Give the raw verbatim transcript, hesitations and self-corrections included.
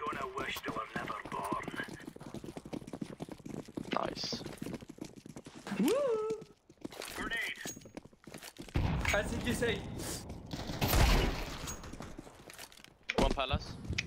gonna wish they were never born. Nice. Woo! Grenade. I think you say. One palace.